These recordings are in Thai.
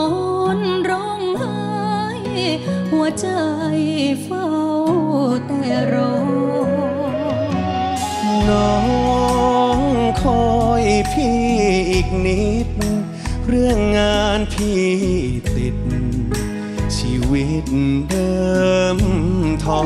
อนร้องไห้หัวใจเฝ้าแต่รอน้องคอยพี่อีกนิดเรื่องงานพี่ติดชีวิตเดิมท้อ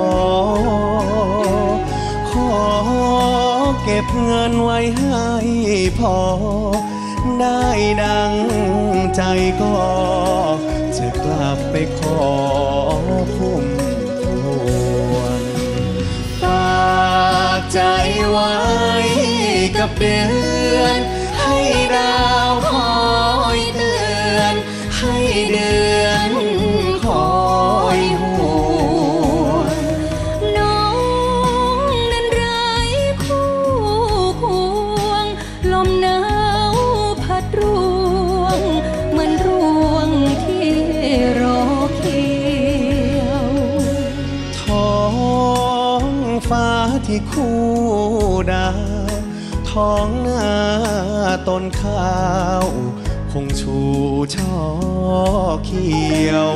ขอเก็บเงินไว้ให้พอได้ดังใจก็จะกลับไปขอพุ่มพวงฝากใจไว้กับเดือนให้ดาวคอยเตือนให้เดือนคอยห่วงน้องนั้นไร้คู่ควงลมหนาวพัดร่วงเหมือนร่วงที่รอเขียวท้องฟ้าที่คู่ดาวท้องหน้าต้นข้าวคงชูช่อเขียว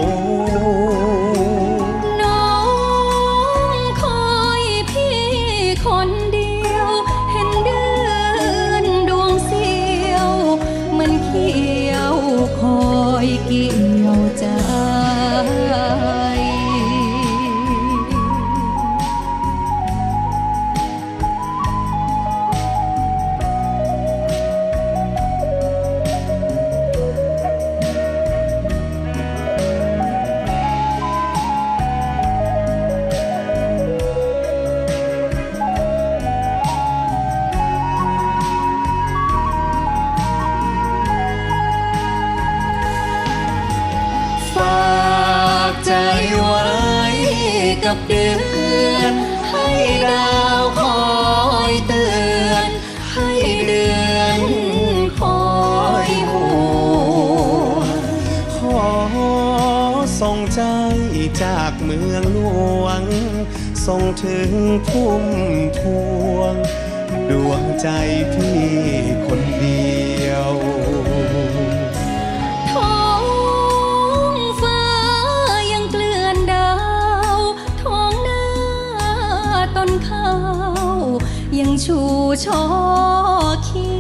น้องคอยพี่คนเดียวเห็นเดือนดวงเสียวมันเขียวคอยเกี่ยวใจกับเดือนให้ดาวคอยเตือนให้เดือนคอยห่วงขอส่งใจจากเมืองหลวงส่งถึงพุ่มพวงดวงใจพี่คนเดียวยังชูช่อเขี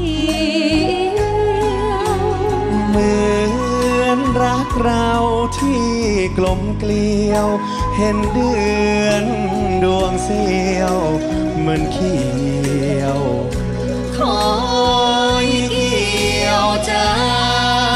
ยวเหมือนรักเราที่กลมเกลียวเห็นเดือนดวงเสียวเหมือนเขียวคอยเกี่ยวใจ